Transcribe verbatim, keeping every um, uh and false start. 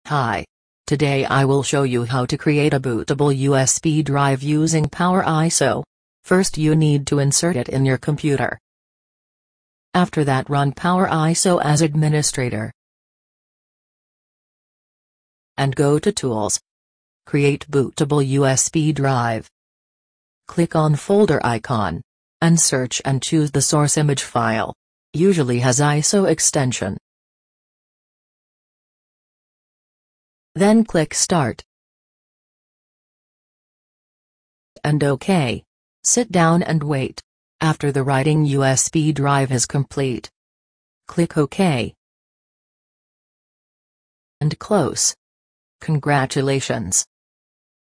Hi. Today I will show you how to create a bootable U S B drive using PowerIso. First you need to insert it in your computer. After that run PowerIso as administrator. And go to Tools. Create bootable U S B drive. Click on folder icon. And search and choose the source image file. Usually has I S O extension. Then click Start. And OK. Sit down and wait. After the writing U S B drive is complete. Click OK. And close. Congratulations.